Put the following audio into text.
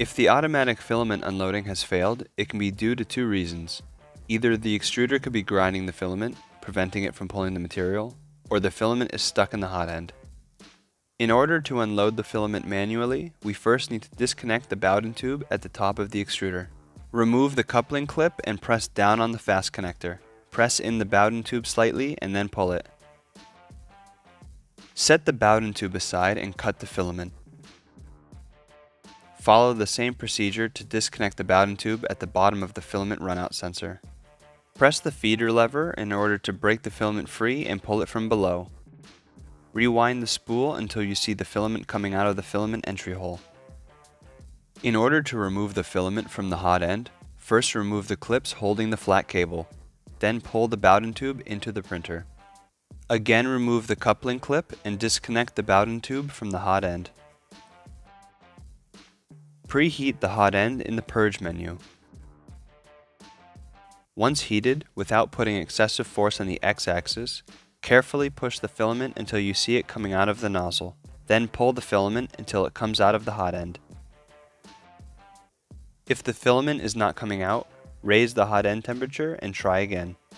If the automatic filament unloading has failed, it can be due to two reasons. Either the extruder could be grinding the filament, preventing it from pulling the material, or the filament is stuck in the hot end. In order to unload the filament manually, we first need to disconnect the bowden tube at the top of the extruder. Remove the coupling clip and press down on the fast connector. Press in the bowden tube slightly and then pull it. Set the bowden tube aside and cut the filament. Follow the same procedure to disconnect the bowden tube at the bottom of the filament runout sensor. Press the feeder lever in order to break the filament free and pull it from below. Rewind the spool until you see the filament coming out of the filament entry hole. In order to remove the filament from the hot end, first remove the clips holding the flat cable, then pull the bowden tube into the printer. Again remove the coupling clip and disconnect the bowden tube from the hot end. Preheat the hot end in the purge menu. Once heated, without putting excessive force on the x-axis, carefully push the filament until you see it coming out of the nozzle. Then pull the filament until it comes out of the hot end. If the filament is not coming out, raise the hot end temperature and try again.